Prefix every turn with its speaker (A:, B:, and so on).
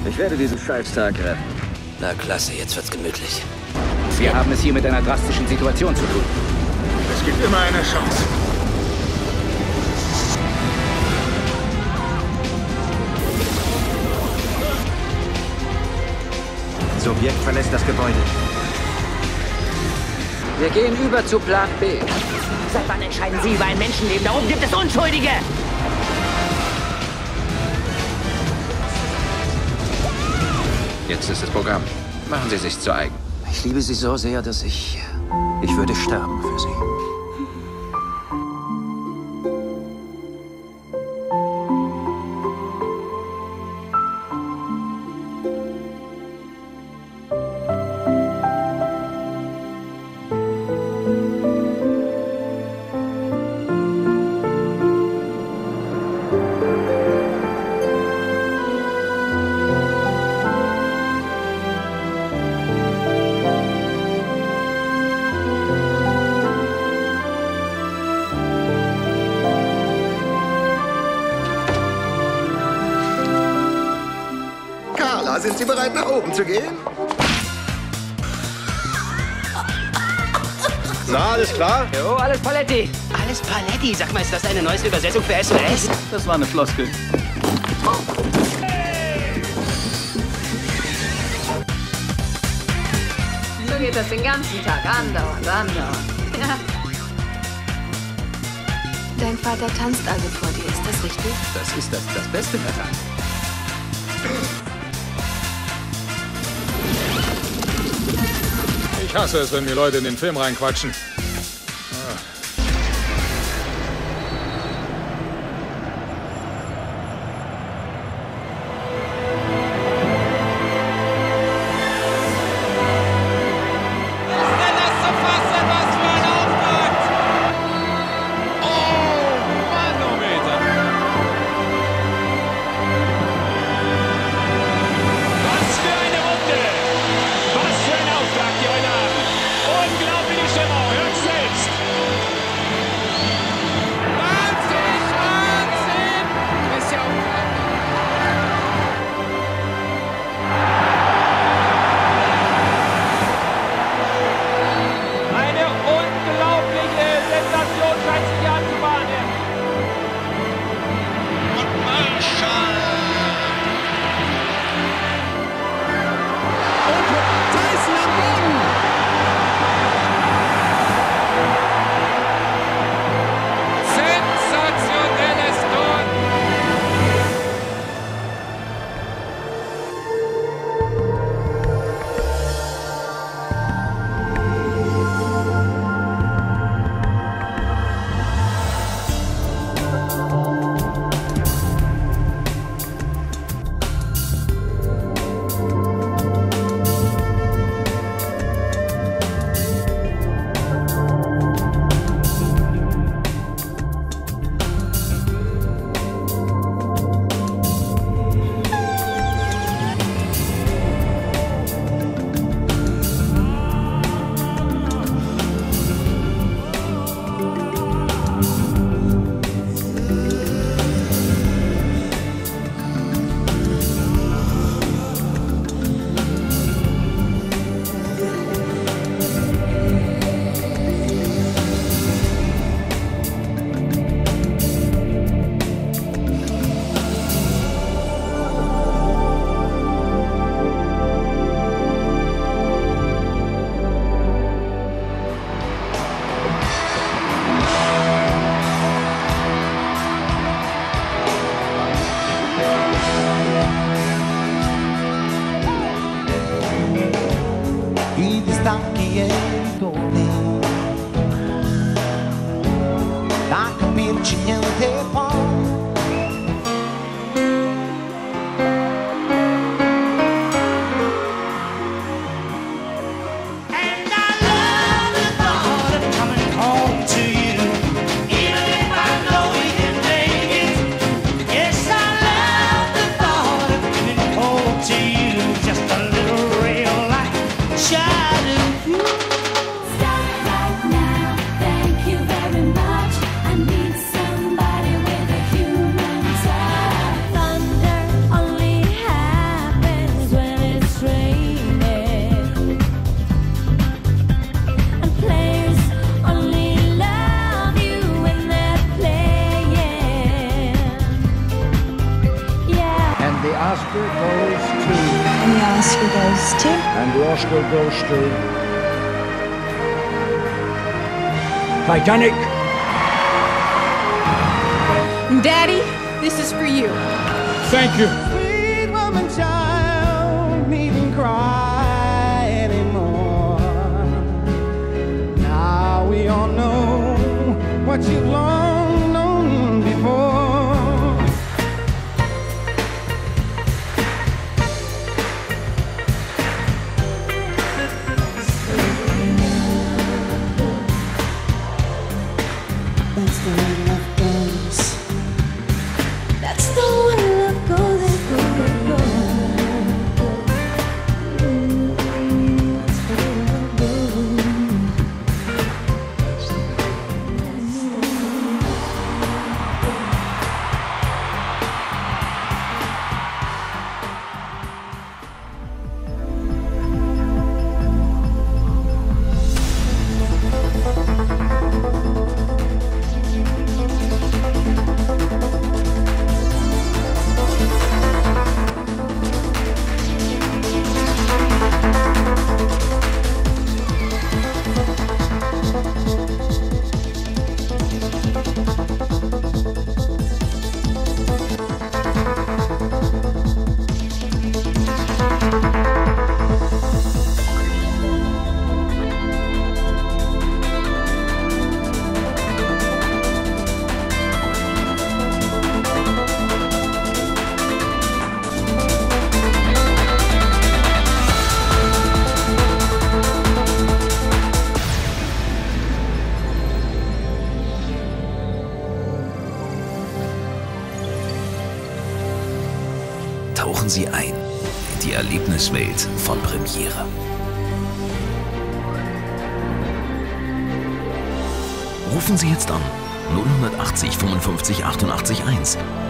A: Ich werde diesen Scheißtag retten.
B: Na klasse, jetzt wird's gemütlich.
A: Wir haben es hier mit einer drastischen Situation zu tun.
C: Es gibt immer eine Chance.
A: Subjekt verlässt das Gebäude.
D: Wir gehen über zu Plan B.
E: Seit wann entscheiden Sie über ein Menschenleben? Da oben gibt es Unschuldige!
A: Jetzt ist das Programm. Machen Sie sich zu eigen.
D: Ich liebe Sie so sehr, dass ich würde sterben für Sie.
C: Sind Sie bereit, nach oben zu gehen?
F: Na, alles klar?
E: Jo, alles Paletti. Alles Paletti? Sag mal, ist das eine neueste Übersetzung für SOS?
A: Das war eine Floskel.
G: So geht das den ganzen Tag. Andauernd. Ja. Dein Vater tanzt also vor dir, ist das richtig?
A: Das ist das Beste daran.
C: Ich hasse es, wenn mir Leute in den Film reinquatschen.
H: Stop right now, thank you very much. I need somebody with
F: the Oscar goes to...
H: And the Oscar goes to...
F: And the Oscar goes to... Titanic!
G: Daddy, this is for you.
C: Thank you.
I: Sweet woman child, needn't cry anymore. Now we all know what you've long known before.
H: That's the way love goes. That's the way love goes. That's the way love
B: Tauchen Sie ein in die Erlebniswelt von Premiere. Rufen Sie jetzt an 080 55 88 1